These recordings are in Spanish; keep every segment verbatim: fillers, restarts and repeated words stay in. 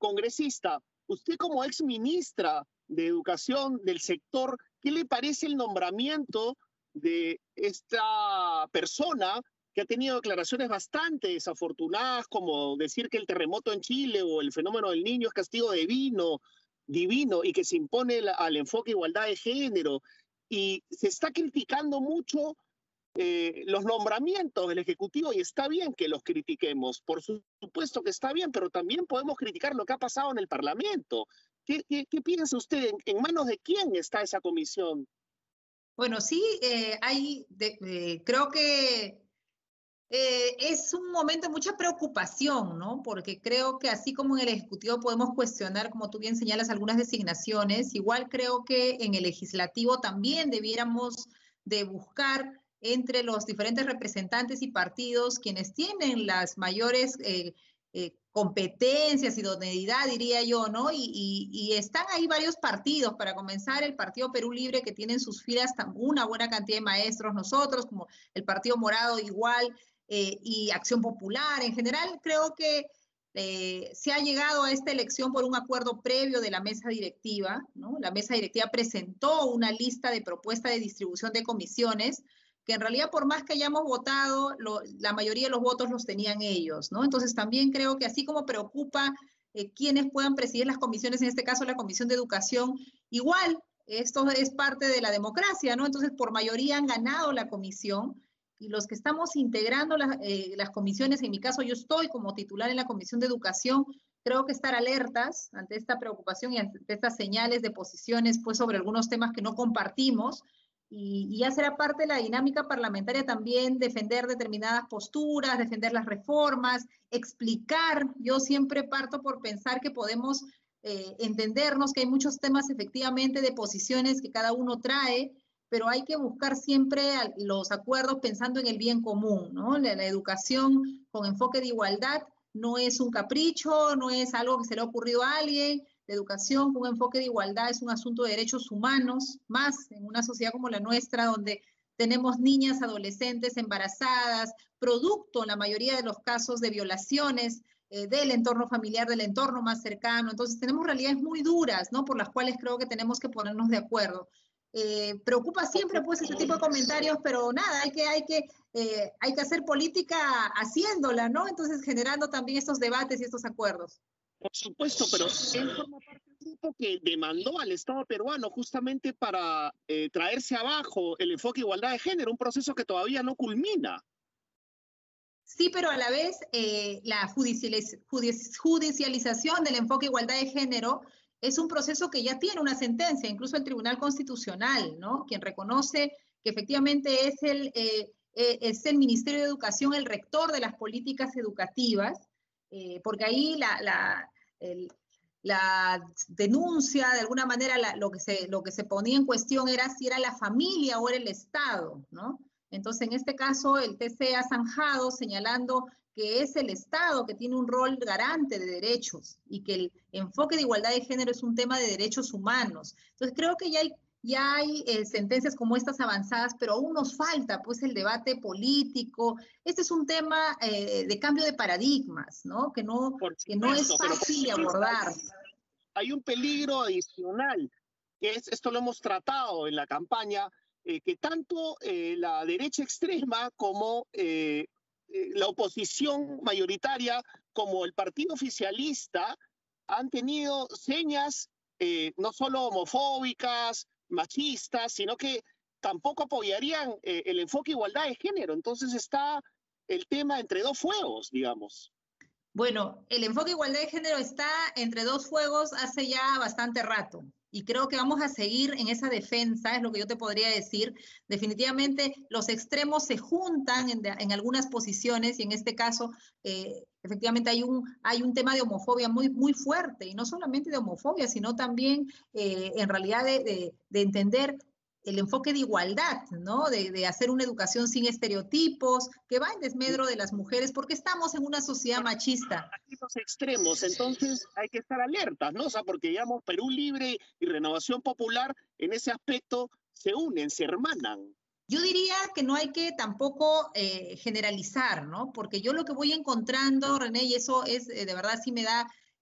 congresista, usted como ex ministra de Educación del sector, ¿qué le parece el nombramiento de esta persona que ha tenido declaraciones bastante desafortunadas, como decir que el terremoto en Chile o el fenómeno del niño es castigo divino, divino y que se impone la, al enfoque de igualdad de género? Y se está criticando mucho eh, los nombramientos del Ejecutivo, y está bien que los critiquemos, por supuesto que está bien, pero también podemos criticar lo que ha pasado en el Parlamento. ¿Qué, qué, qué piensa usted? ¿En, ¿En manos de quién está esa comisión? Bueno, sí, eh, hay, de, eh, creo que Eh, es un momento de mucha preocupación, ¿no? Porque creo que así como en el Ejecutivo podemos cuestionar, como tú bien señalas, algunas designaciones, igual creo que en el Legislativo también debiéramos de buscar entre los diferentes representantes y partidos quienes tienen las mayores eh, eh, competencias, idoneidad, diría yo, ¿no? Y, y, y están ahí varios partidos. Para comenzar, el Partido Perú Libre, que tiene en sus filas una buena cantidad de maestros, nosotros, como el Partido Morado igual, Eh, y Acción Popular. En general, creo que eh, se ha llegado a esta elección por un acuerdo previo de la mesa directiva, ¿no? La mesa directiva presentó una lista de propuestas de distribución de comisiones que en realidad, por más que hayamos votado, lo, la mayoría de los votos los tenían ellos, ¿no? Entonces también creo que así como preocupa eh, quienes puedan presidir las comisiones, en este caso la Comisión de Educación, igual esto es parte de la democracia, ¿no? Entonces por mayoría han ganado la comisión, y los que estamos integrando las, eh, las comisiones, en mi caso yo estoy como titular en la Comisión de Educación, creo que estar alertas ante esta preocupación y ante estas señales de posiciones pues, sobre algunos temas que no compartimos, y, y ya será parte de la dinámica parlamentaria también defender determinadas posturas, defender las reformas, explicar. Yo siempre parto por pensar que podemos eh, entendernos, que hay muchos temas efectivamente de posiciones que cada uno trae, pero hay que buscar siempre los acuerdos pensando en el bien común, ¿no? La, la educación con enfoque de igualdad no es un capricho, no es algo que se le ha ocurrido a alguien. La educación con un enfoque de igualdad es un asunto de derechos humanos, más en una sociedad como la nuestra, donde tenemos niñas, adolescentes embarazadas, producto en la mayoría de los casos de violaciones eh, del entorno familiar, del entorno más cercano. Entonces tenemos realidades muy duras, ¿no? Por las cuales creo que tenemos que ponernos de acuerdo. Eh, preocupa siempre pues este tipo de comentarios, pero nada, hay que, hay que, eh, hay que hacer política haciéndola, ¿no? Entonces generando también estos debates y estos acuerdos. Por supuesto, pero él forma parte de un grupo que demandó al Estado peruano justamente para eh, traerse abajo el enfoque de igualdad de género, un proceso que todavía no culmina. Sí, pero a la vez eh, la judicializ judici judicialización del enfoque de igualdad de género es un proceso que ya tiene una sentencia, incluso el Tribunal Constitucional, ¿no? Quien reconoce que efectivamente es el, eh, eh, es el Ministerio de Educación el rector de las políticas educativas, eh, porque ahí la, la, el, la denuncia, de alguna manera, la, lo, que se, lo que se ponía en cuestión era si era la familia o era el Estado, ¿no? Entonces, en este caso, el T C ha zanjado señalando que es el Estado que tiene un rol garante de derechos y que el enfoque de igualdad de género es un tema de derechos humanos. Entonces, creo que ya hay, ya hay eh, sentencias como estas avanzadas, pero aún nos falta pues el debate político. Este es un tema eh, de cambio de paradigmas, ¿no? Que no, supuesto, que no es fácil de abordar. Hay un peligro adicional, que es, esto lo hemos tratado en la campaña, eh, que tanto eh, la derecha extrema como eh, la oposición mayoritaria, como el partido oficialista, han tenido señas eh, no solo homofóbicas, machistas, sino que tampoco apoyarían eh, el enfoque de igualdad de género. Entonces está el tema entre dos fuegos, digamos. Bueno, el enfoque de igualdad de género está entre dos fuegos hace ya bastante rato. Y creo que vamos a seguir en esa defensa, es lo que yo te podría decir. Definitivamente los extremos se juntan en, de, en algunas posiciones y en este caso eh, efectivamente hay un, hay un tema de homofobia muy, muy fuerte, y no solamente de homofobia, sino también eh, en realidad de, de, de entender el enfoque de igualdad, ¿no? De, de hacer una educación sin estereotipos, que va en desmedro de las mujeres, porque estamos en una sociedad machista. Aquí los extremos, entonces hay que estar alertas, ¿no? O sea, porque digamos Perú Libre y Renovación Popular en ese aspecto se unen, se hermanan. Yo diría que no hay que tampoco eh, generalizar, ¿no? Porque yo lo que voy encontrando, René, y eso es, eh, de verdad sí me da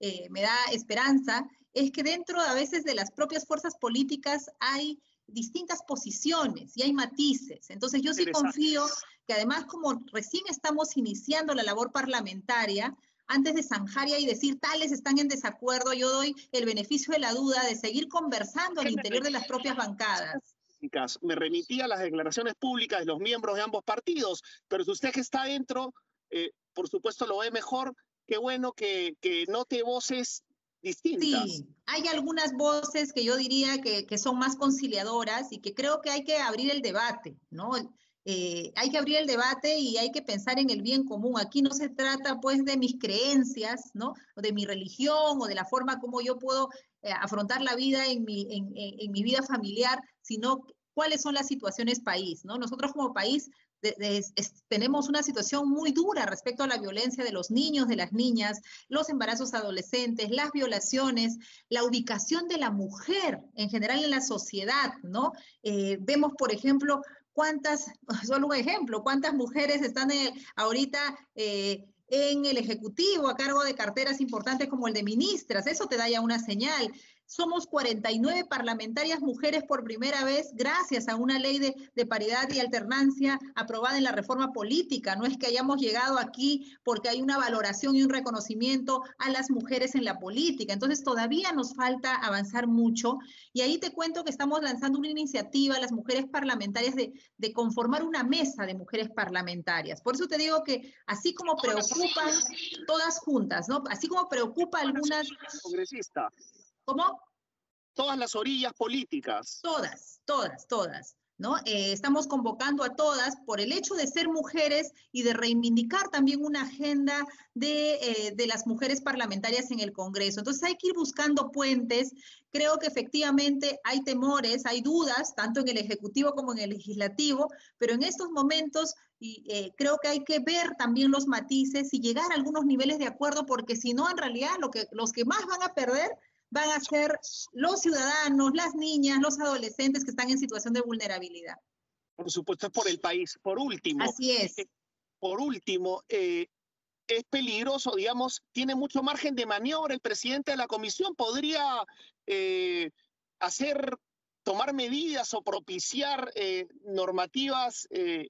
eh, me da esperanza es que dentro a veces de las propias fuerzas políticas hay distintas posiciones y hay matices. Entonces yo sí confío que además como recién estamos iniciando la labor parlamentaria, antes de zanjar y decir tales están en desacuerdo, yo doy el beneficio de la duda de seguir conversando al interior de las propias bancadas. Me remitía a las declaraciones públicas de los miembros de ambos partidos, pero si usted que está dentro, eh, por supuesto lo ve mejor, qué bueno que, que note voces distintas. Sí, hay algunas voces que yo diría que, que son más conciliadoras y que creo que hay que abrir el debate, ¿no? Eh, hay que abrir el debate y hay que pensar en el bien común. Aquí no se trata pues de mis creencias, ¿no? O de mi religión o de la forma como yo puedo eh, afrontar la vida en mi, en, en, en mi vida familiar, sino cuáles son las situaciones país, ¿no? Nosotros como país de, de, es, tenemos una situación muy dura respecto a la violencia de los niños, de las niñas, los embarazos adolescentes, las violaciones, la ubicación de la mujer en general en la sociedad, ¿no? Eh, vemos, por ejemplo, cuántas, solo un ejemplo, cuántas mujeres están en, ahorita eh, en el Ejecutivo a cargo de carteras importantes como el de ministras, eso te da ya una señal. Somos cuarenta y nueve parlamentarias mujeres por primera vez gracias a una ley de, de paridad y alternancia aprobada en la reforma política. No es que hayamos llegado aquí porque hay una valoración y un reconocimiento a las mujeres en la política. Entonces todavía nos falta avanzar mucho y ahí te cuento que estamos lanzando una iniciativa, las mujeres parlamentarias, de, de conformar una mesa de mujeres parlamentarias. Por eso te digo que así como preocupan todas juntas, ¿no? Así como preocupa algunas... Congresista. ¿Cómo? Todas las orillas políticas. Todas, todas, todas, ¿no? Eh, estamos convocando a todas por el hecho de ser mujeres y de reivindicar también una agenda de, eh, de las mujeres parlamentarias en el Congreso. Entonces hay que ir buscando puentes. Creo que efectivamente hay temores, hay dudas, tanto en el Ejecutivo como en el Legislativo, pero en estos momentos y, eh, creo que hay que ver también los matices y llegar a algunos niveles de acuerdo, porque si no, en realidad, lo que, los que más van a perder van a ser los ciudadanos, las niñas, los adolescentes que están en situación de vulnerabilidad. Por supuesto, es por el país. Por último, así es. Eh, por último, eh, es peligroso, digamos, tiene mucho margen de maniobra el presidente de la comisión. Podría eh, hacer, tomar medidas o propiciar eh, normativas eh,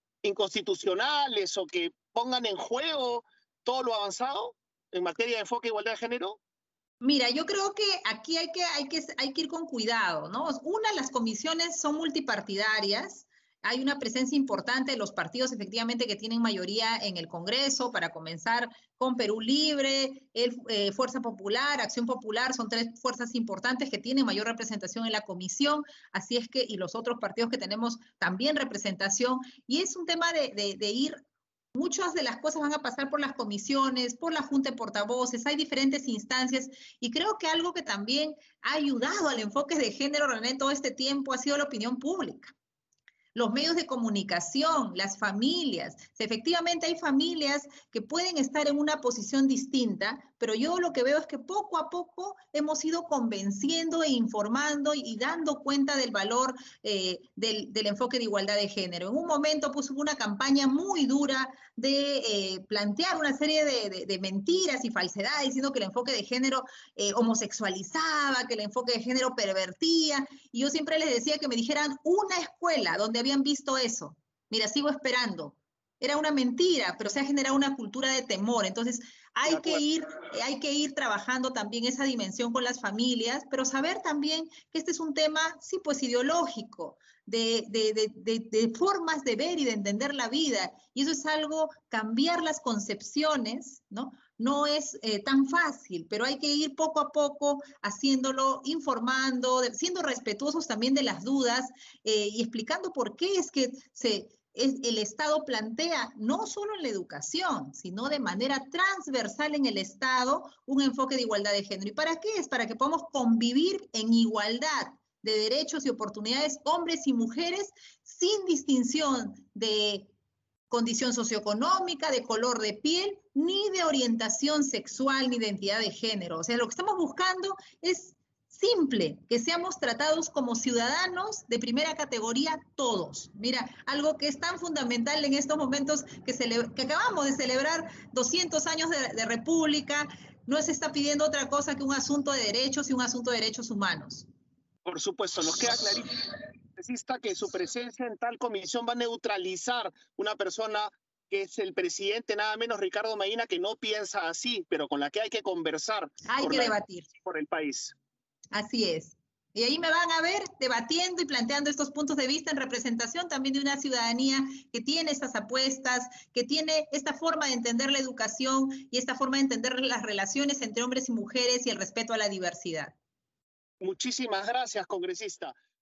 inconstitucionales o que pongan en juego todo lo avanzado en materia de enfoque de igualdad de género. Mira, yo creo que aquí hay que, hay, que, hay que ir con cuidado, ¿no? Una, las comisiones son multipartidarias, hay una presencia importante de los partidos efectivamente que tienen mayoría en el Congreso, para comenzar con Perú Libre, el, eh, Fuerza Popular, Acción Popular, son tres fuerzas importantes que tienen mayor representación en la comisión, así es que, y los otros partidos que tenemos también representación, y es un tema de, de, de ir... Muchas de las cosas van a pasar por las comisiones, por la Junta de Portavoces, hay diferentes instancias y creo que algo que también ha ayudado al enfoque de género, René, todo este tiempo ha sido la opinión pública. Los medios de comunicación, las familias. Efectivamente hay familias que pueden estar en una posición distinta, pero yo lo que veo es que poco a poco hemos ido convenciendo e informando y dando cuenta del valor eh, del, del enfoque de igualdad de género. En un momento pues, hubo una campaña muy dura de eh, plantear una serie de, de, de mentiras y falsedades, diciendo que el enfoque de género eh, homosexualizaba, que el enfoque de género pervertía, y yo siempre les decía que me dijeran una escuela donde habían visto eso. Mira, sigo esperando. Era una mentira, pero se ha generado una cultura de temor. Entonces, hay que ir, hay que ir trabajando también esa dimensión con las familias, pero saber también que este es un tema, sí, pues ideológico, de, de, de, de, de formas de ver y de entender la vida. Y eso es algo, cambiar las concepciones, ¿no? No es eh, tan fácil, pero hay que ir poco a poco haciéndolo, informando, de, siendo respetuosos también de las dudas eh, y explicando por qué es que se, es, el Estado plantea, no solo en la educación, sino de manera transversal en el Estado, un enfoque de igualdad de género. ¿Y para qué es? Para que podamos convivir en igualdad de derechos y oportunidades, hombres y mujeres, sin distinción de condición socioeconómica, de color de piel, ni de orientación sexual, ni de identidad de género. O sea, lo que estamos buscando es simple, que seamos tratados como ciudadanos de primera categoría todos. Mira, algo que es tan fundamental en estos momentos que, que acabamos de celebrar doscientos años de, de República, no se está pidiendo otra cosa que un asunto de derechos y un asunto de derechos humanos. Por supuesto, nos queda clarísimo que su presencia en tal comisión va a neutralizar una persona que es el presidente, nada menos Ricardo Medina, que no piensa así, pero con la que hay que conversar. Hay que debatir. Por el país. Así es. Y ahí me van a ver debatiendo y planteando estos puntos de vista en representación también de una ciudadanía que tiene estas apuestas, que tiene esta forma de entender la educación y esta forma de entender las relaciones entre hombres y mujeres y el respeto a la diversidad. Muchísimas gracias, congresista.